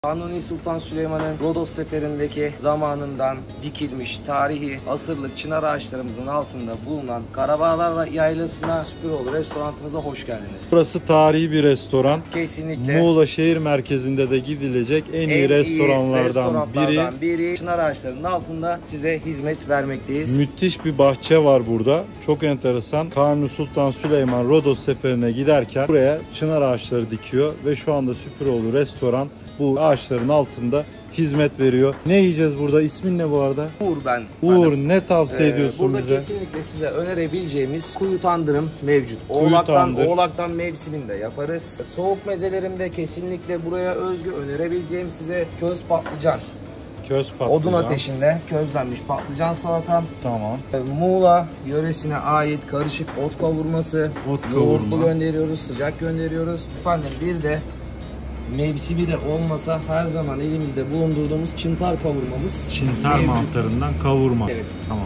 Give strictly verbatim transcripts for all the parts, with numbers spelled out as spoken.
Kanuni Sultan Süleyman'ın Rodos seferindeki zamanından dikilmiş tarihi asırlık çınar ağaçlarımızın altında bulunan Karabağlar Yaylası'na Süpüroğlu restoranımıza hoş geldiniz. Burası tarihi bir restoran. Kesinlikle. Muğla şehir merkezinde de gidilecek en, en iyi restoranlardan, restoranlardan biri. biri. Çınar ağaçlarının altında size hizmet vermekteyiz. Müthiş bir bahçe var burada. Çok enteresan. Kanuni Sultan Süleyman Rodos seferine giderken buraya çınar ağaçları dikiyor ve şu anda Süpüroğlu restoran bu ağaçların altında hizmet veriyor. Ne yiyeceğiz burada? İsmin ne bu arada? Uğur ben. Uğur, Hanım. ne tavsiye ee, ediyorsun burada bize? Burada kesinlikle size önerebileceğimiz kuyu tandırım mevcut. Oğlaktan, oğlaktan mevsiminde de yaparız. Soğuk mezelerimde kesinlikle buraya özgü önerebileceğim size köz patlıcan. Köz patlıcan. Odun ateşinde közlenmiş patlıcan salatam. Tamam. Muğla yöresine ait karışık ot kavurması. Ot kavurma. Yoğurtlu gönderiyoruz, sıcak gönderiyoruz. Efendim bir de mevsimi de olmasa her zaman elimizde bulundurduğumuz çıntar kavurmamız. Çıntar mevcut. mantarından kavurma. Evet. Tamam.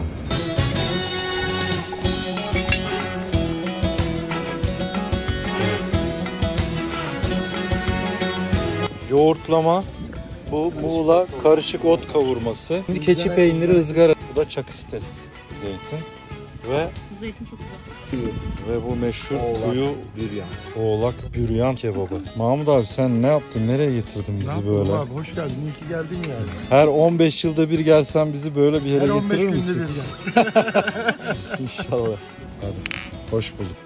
Yoğurtlama. Bu Muğla karışık ot kavurması. Şimdi keçi peyniri ızgara. Bu da çakıstes zeytin. Ve zeytin çok güzel. Ve bu meşhur Oğlak kuyu büryan. oğlak büryan kebabı. Mahmut abi sen ne yaptın? Nereye getirdin bizi ne böyle? Abi hoş geldin. İyi ki geldin yani. Her on beş yılda bir gelsen bizi böyle bir yere Her on beş getirir günde misin? bir gel. İnşallah. Hadi. Hoş bulduk.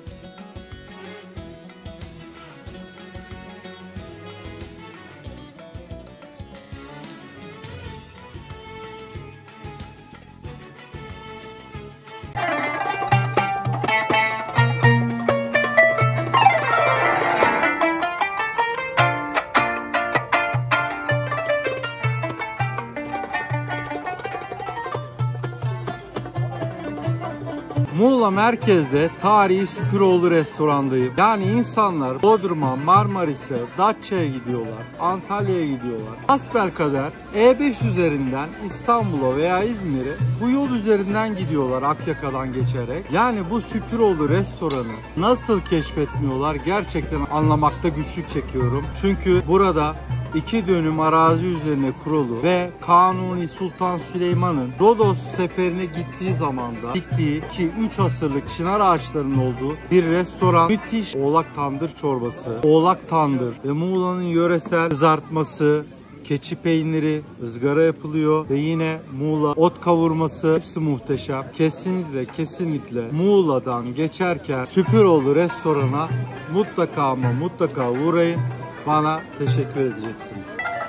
Muğla merkezde tarihi Süpüroğlu restorandayım. Yani insanlar Bodrum'a, Marmaris'e, Datça'ya gidiyorlar, Antalya'ya gidiyorlar. Hasbelkader E beş üzerinden İstanbul'a veya İzmir'e bu yol üzerinden gidiyorlar Akyaka'dan geçerek. Yani bu Süpüroğlu restoranı nasıl keşfetmiyorlar gerçekten anlamakta güçlük çekiyorum. Çünkü burada iki dönüm arazi üzerine kurulu ve Kanuni Sultan Süleyman'ın Rodos seferine gittiği zamanda gittiği ki üç asırlık çınar ağaçlarının olduğu bir restoran. Müthiş oğlak tandır çorbası, oğlak tandır ve Muğla'nın yöresel kızartması, keçi peyniri, ızgara yapılıyor ve yine Muğla ot kavurması, hepsi muhteşem. Kesinlikle kesinlikle Muğla'dan geçerken Süpüroğlu restorana mutlaka ama mutlaka uğrayın. Bana teşekkür edeceksiniz.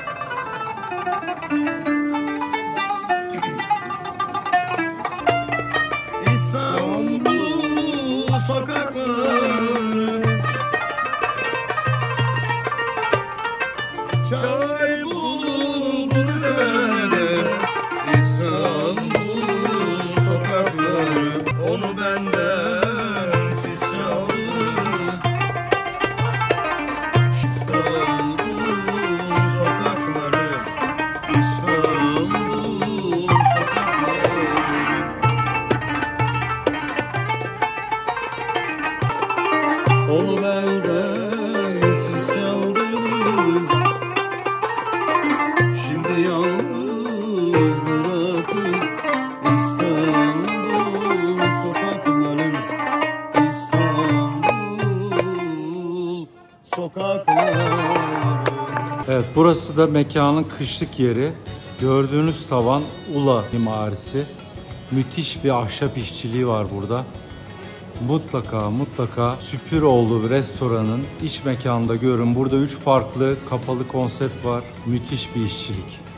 İstanbul sokakları çay bulunur. İstanbul sokakları onu benden siz çaldınız. İstanbul sokakları, İstanbul sokakları. Onu benden siz çaldınız. Şimdi yalnız bırakın İstanbul sokakları, İstanbul sokakları. Evet, burası da mekanın kışlık yeri. Gördüğünüz tavan Ula mimarisi. Müthiş bir ahşap işçiliği var burada. Mutlaka mutlaka Süpüroğlu restoranın iç mekanında görün. Burada üç farklı kapalı konsept var. Müthiş bir işçilik.